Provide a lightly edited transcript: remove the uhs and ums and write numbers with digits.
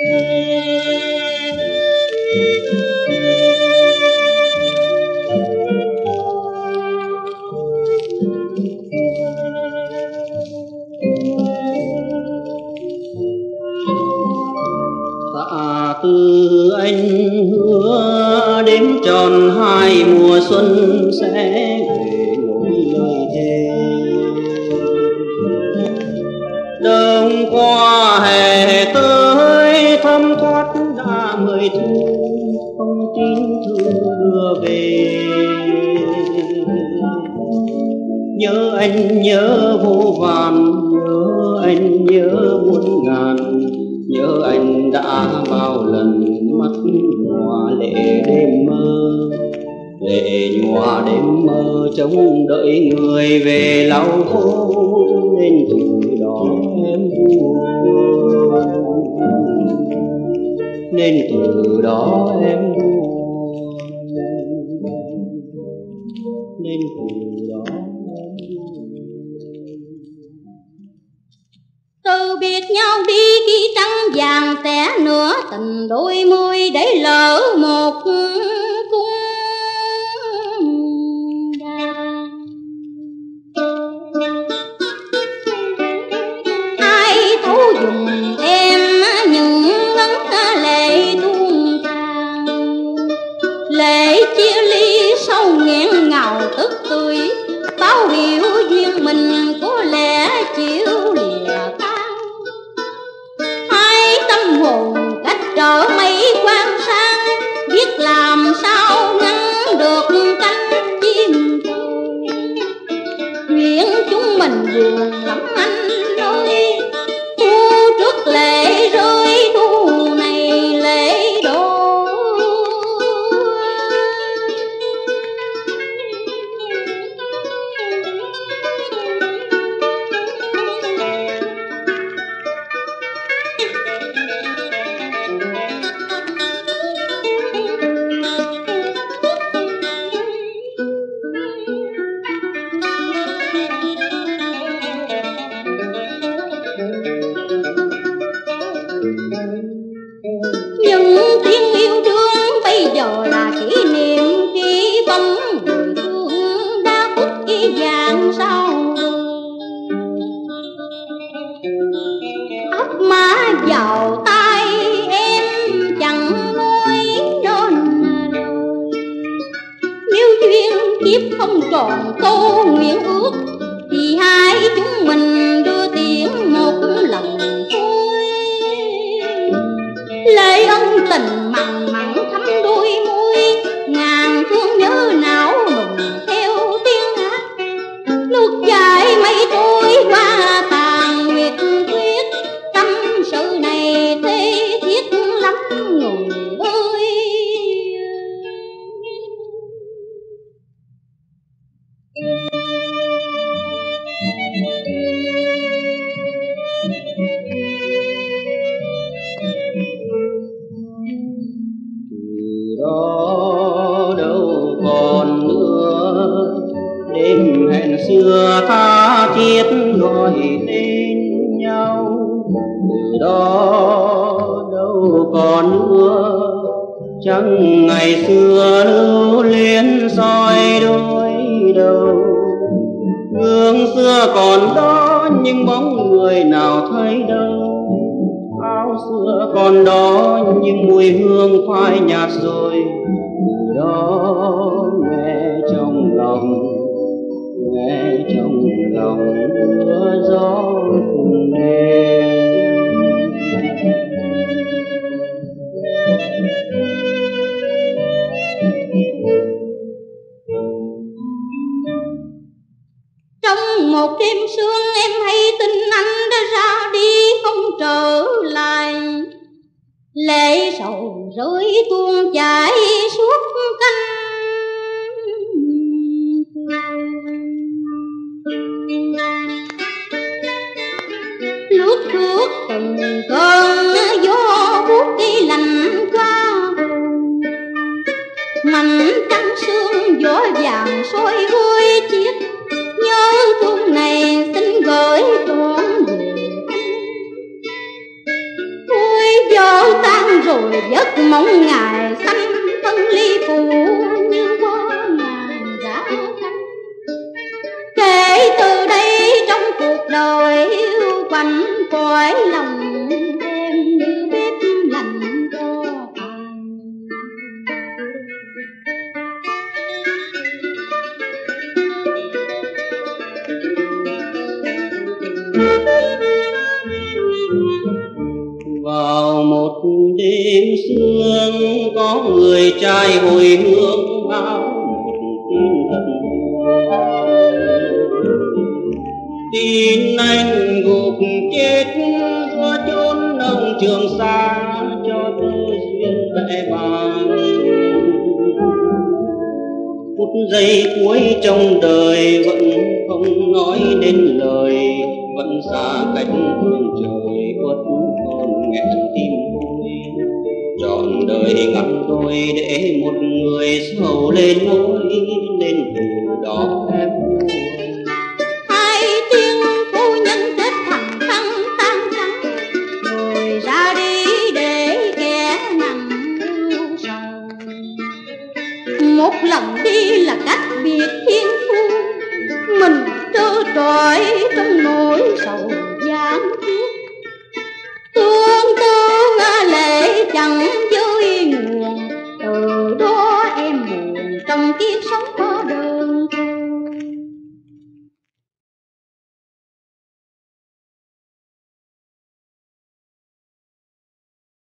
Tạ Tư anh hứa đến tròn 2 mùa xuân sẽ về nối lời thề. Đông qua hè tới thăm thoát đã 10 thu, không tin thư đưa về. Nhớ anh nhớ vô vàn, nhớ anh nhớ muôn ngàn, nhớ anh đã bao lần mắt nhòa lệ đêm mơ, lệ nhòa đêm mơ trông đợi người về lau khô, nên từ đó em buồn, nên từ đó em buồn, nên từ đó. Từ biệt nhau đi khi trăng vàng té nửa tình đôi môi để lỡ một cung đàn. Ai thấu dùng em những ngấn lệ tuôn tràn, lệ chia ly sâu nghẹn ngào tức tươi, báo hiệu duyên mình có lẽ chịu lìa tan. Hai tâm hồn cách trở mấy quan sang, biết làm sao ngăn được cánh chim trời. Chuyện chúng mình buồn lắm anh ơi, thu trước lệ rơi thu này lệ đổ. Những tiếng yêu đương bây giờ là kỷ niệm, khi bóng người thương đã khuất cái vàng sao. Ấp má vào tay em chẳng nói nên lời, nếu duyên kiếp không tròn câu nguyện ước, thì hai chúng mình đưa tiếng một lần thôi. Lệ ân tình mặn mặn thắm đôi môi, ngàn thương nhớ não nùng theo tiếng hát. Nước dài mây trôi qua tàn nguyệt tuyết, tâm sự này thê thiết lắm người ơi. Đó đâu còn nữa đêm hẹn xưa tha thiết gọi tên nhau. Từ đó đâu còn nữa chẳng ngày xưa lưu luyến soi đôi đầu. Gương xưa còn đó nhưng bóng người nào thấy đâu, áo xưa còn đó nhưng mùi hương phai nhạt rồi. Từ đó nghe trong lòng mưa gió từng đêm. Trong một đêm sương em hay tin anh đã ra đi không trở lại, lệ sầu rơi tuôn chảy suốt cánh lướt bước từng cơn gió buốt đi lạnh qua hồn. Mảnh trăng sương gió vàng soi đôi chiếc, nhớ thương này xin gửi trọn về. Ôi vợ rồi giấc mong ngày xanh phân ly phù như qua ngàn giá khánh. Kể từ đây trong cuộc đời hiu quạnh cõi lòng em như bếp lạnh cho tàn. Vào một đêm sương có người trai hồi hương báo một tin thật tin anh gục chết giữa chốn nông Trường Sa cho tư duyên bẽ bàng. Phút giây cuối trong đời vẫn không nói nên lời, vẫn xa cách phương trời uất hồn nghẹn tim tôi. Trọn đời ngắn đôi để một người sầu lên nỗi nên từ đó